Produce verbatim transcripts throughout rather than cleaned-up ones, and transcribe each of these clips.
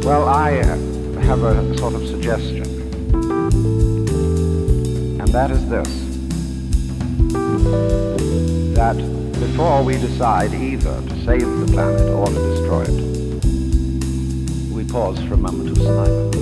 Well, I have a sort of suggestion, and that is this, that before we decide either to save the planet or to destroy it, we pause for a moment of silence.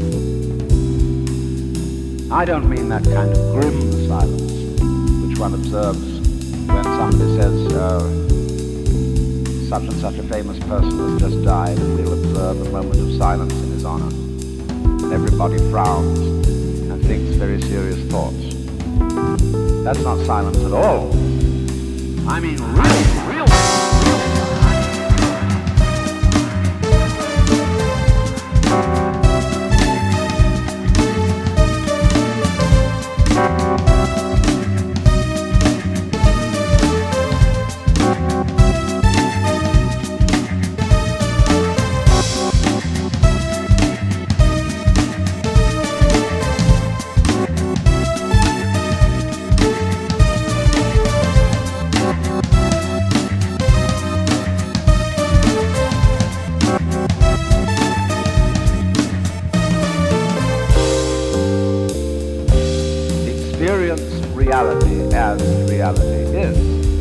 I don't mean that kind of grim silence which one observes when somebody says, uh, such and such a famous person has just died, and we'll observe a moment of silence in his honor. And everybody frowns and thinks very serious thoughts. That's not silence at all. I mean real, real, real. Reality as reality is.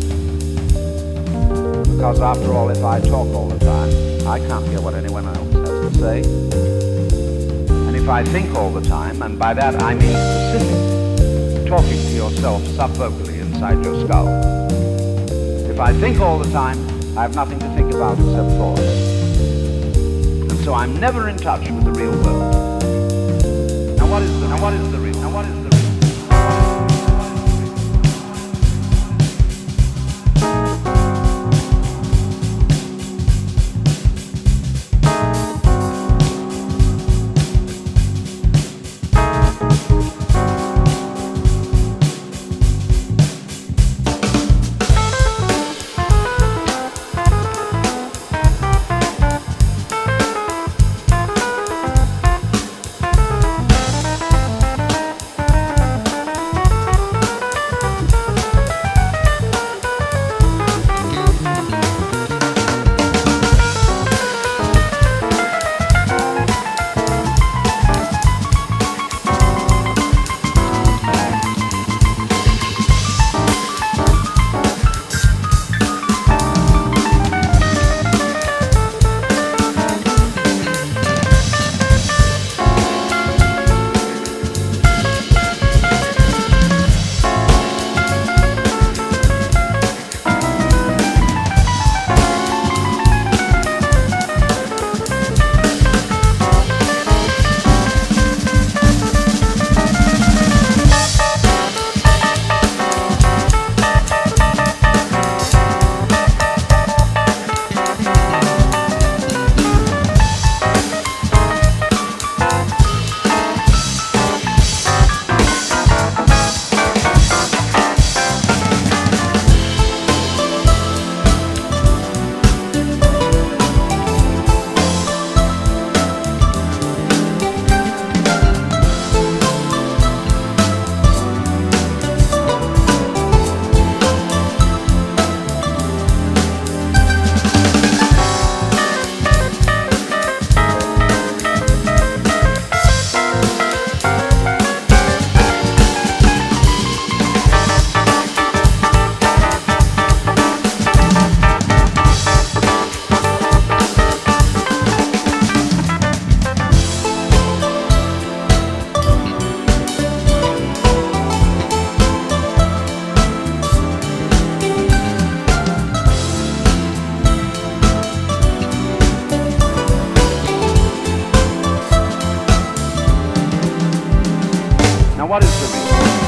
Because after all, if I talk all the time, I can't hear what anyone else has to say. And if I think all the time, and by that I mean specific, talking to yourself subvocally inside your skull. If I think all the time, I have nothing to think about except thoughts. And so I'm never in touch with the real world. Now what is the, now what is the real? Now what is the real? Now what is the reason?